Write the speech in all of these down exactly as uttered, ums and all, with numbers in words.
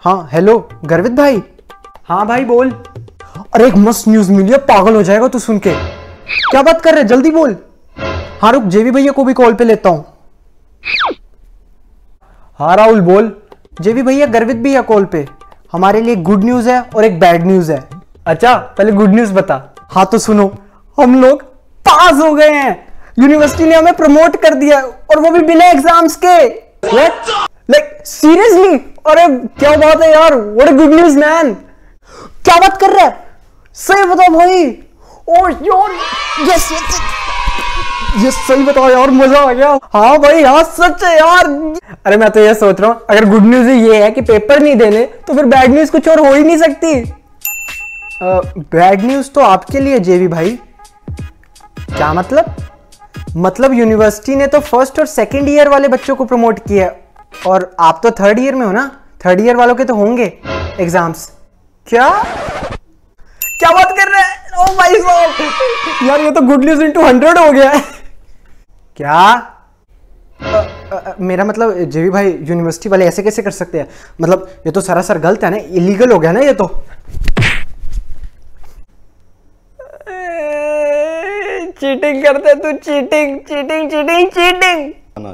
हाँ हेलो गर्वित भाई। हाँ भाई बोल। अरे एक मस्त न्यूज मिली है, पागल हो जाएगा तू सुन के। क्या बात कर रहे, जल्दी बोल। हाँ रुक, जेवी भैया को भी कॉल पे लेता हूँ। हाँ राहुल बोल। जेवी भैया गर्वित भी है कॉल पे। हमारे लिए गुड न्यूज है और एक बैड न्यूज है। अच्छा पहले गुड न्यूज बता। हाँ तो सुनो, हम लोग पास हो गए हैं। यूनिवर्सिटी ने हमें प्रमोट कर दिया और वो भी बिना एग्जाम्स के। लाइक सीरियसली, अरे क्या बात है यार, what a good news man. क्या बात कर रहा है, सही बताओ भाई। ओ यार यस यस यस सही बताओ यार, मजा आ गया। हाँ भाई हाँ सच है यार। अरे मैं तो ये सोच रहा हूँ, अगर गुड न्यूज ये है कि पेपर नहीं देने तो फिर बैड न्यूज कुछ और हो ही नहीं सकती। बैड न्यूज तो आपके लिए जेवी भाई। क्या मतलब? मतलब यूनिवर्सिटी ने तो फर्स्ट और सेकंड ईयर वाले बच्चों को प्रमोट किया और आप तो थर्ड ईयर में हो ना। थर्ड ईयर वालों के तो होंगे एग्जाम्स। क्या क्या बात कर रहे हैं? ओ भाई साहब यार, ये तो गुड न्यूज इनटू हंड्रेड हो गया है। क्या आ, आ, मेरा मतलब जेवी भाई, यूनिवर्सिटी वाले ऐसे कैसे कर सकते हैं? मतलब ये तो सरासर गलत है ना, इलीगल हो गया ना ये तो। चीटिंग करते तू, चीटिंग चीटिंग चीटिंग चीटिंग।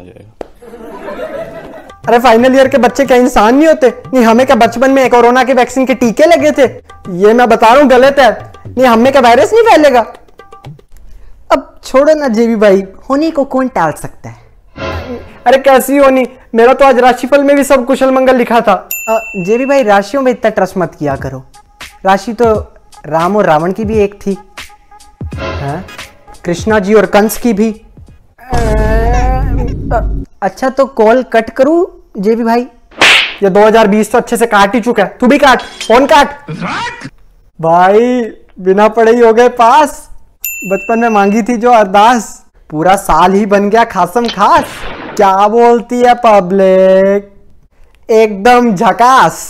अरे फाइनल ईयर के बच्चे क्या इंसान नहीं होते? नहीं हमें क्या बचपन में कोरोना के वैक्सीन के टीके लगे थे? ये मैं बता रहा हूँ गलत है। नहीं हमें क्या वायरस नहीं फैलेगा? अब छोड़ो ना जेवी भाई, होनी को कौन टाल सकता है। अरे कैसी होनी, मेरा तो आज राशिफल में भी सब कुशल मंगल लिखा था। जेवी भाई राशियों में इतना ट्रस्ट मत किया करो। राशि तो राम और रावण की भी एक थी, हाँ? कृष्णा जी और कंस की भी। अच्छा तो कॉल कट करूं जेवी भाई? ये दो हज़ार बीस तो अच्छे से काट ही चुका है, तू भी काट, फोन काट। भाई बिना पढ़े ही हो गए पास। बचपन में मांगी थी जो अरदास, पूरा साल ही बन गया खासम खास। क्या बोलती है पब्लिक, एकदम झकास।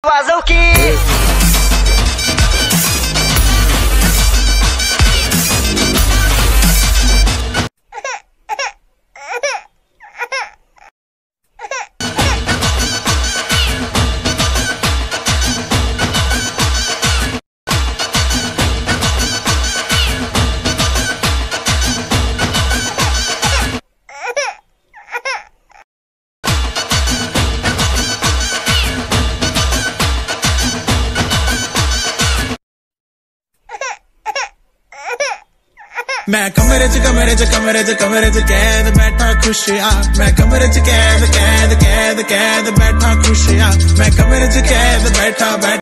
मैं कमरे च कमरे च कमरे च कमरे च कैद बैठा खुश आ। मैं कमरे च कैद कैद कैद कैद बैठा खुश आ। मैं कमरे च